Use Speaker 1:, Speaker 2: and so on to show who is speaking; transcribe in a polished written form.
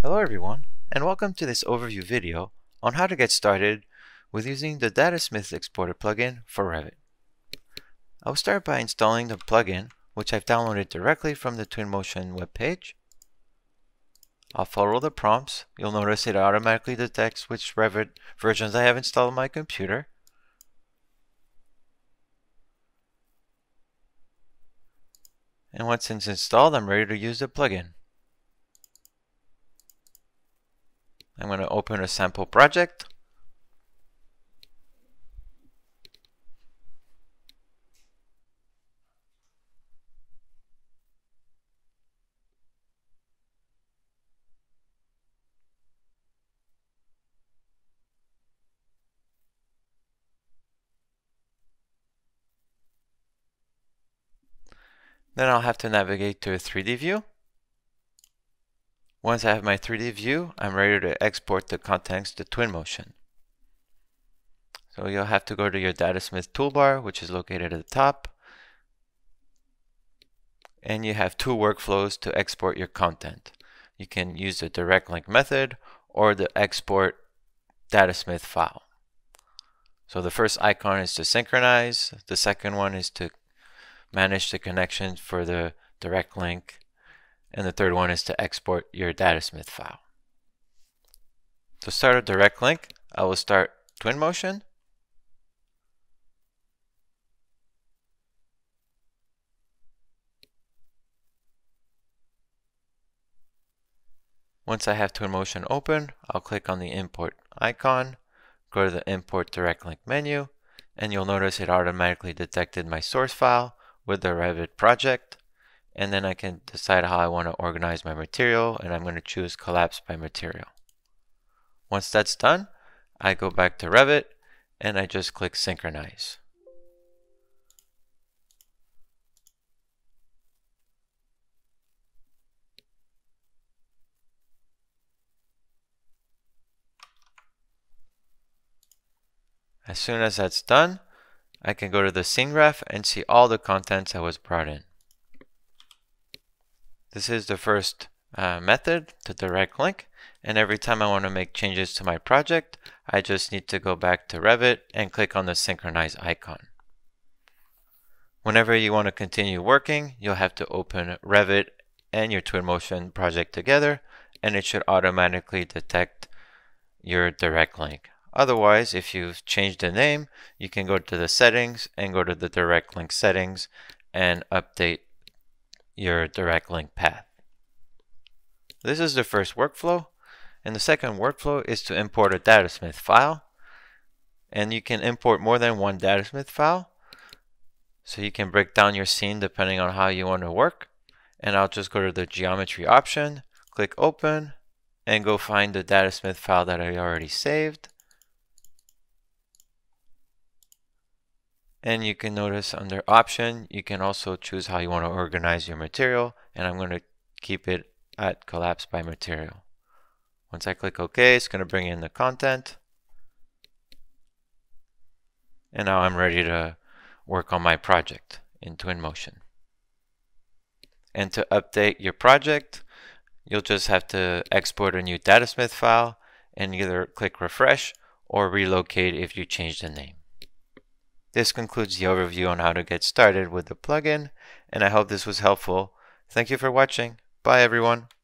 Speaker 1: Hello everyone, and welcome to this overview video on how to get started with using the Datasmith Exporter plugin for Revit. I'll start by installing the plugin, which I've downloaded directly from the Twinmotion webpage. I'll follow the prompts. You'll notice it automatically detects which Revit versions I have installed on my computer. And once it's installed, I'm ready to use the plugin. I'm going to open a sample project. Then I'll have to navigate to a 3D view. Once I have my 3D view, I'm ready to export the contents to Twinmotion. So you'll have to go to your Datasmith toolbar, which is located at the top. And you have two workflows to export your content. You can use the direct link method or the export Datasmith file. So the first icon is to synchronize. The second one is to manage the connection for the direct link. And the third one is to export your Datasmith file. To start a direct link, I will start Twinmotion. Once I have Twinmotion open, I'll click on the import icon, go to the import direct link menu, and you'll notice it automatically detected my source file with the Revit project. And then I can decide how I want to organize my material, and I'm going to choose collapse by material. Once that's done, I go back to Revit and I just click synchronize. As soon as that's done, I can go to the scene graph and see all the contents that was brought in. This is the first method, the direct link, and every time I want to make changes to my project, I just need to go back to Revit and click on the synchronize icon. Whenever you want to continue working, you'll have to open Revit and your Twinmotion project together, and it should automatically detect your direct link. Otherwise, if you've changed the name, you can go to the settings and go to the direct link settings and update your direct link path. This is the first workflow, and the second workflow is to import a Datasmith file. And you can import more than one Datasmith file, so you can break down your scene depending on how you want to work. And I'll just go to the geometry option, click open, and go find the Datasmith file that I already saved. And you can notice under option, you can also choose how you want to organize your material, and I'm going to keep it at collapse by material. Once I click OK, it's going to bring in the content. And now I'm ready to work on my project in Twinmotion. And to update your project, you'll just have to export a new Datasmith file and either click refresh or relocate if you change the name. This concludes the overview on how to get started with the plugin, and I hope this was helpful. Thank you for watching. Bye everyone.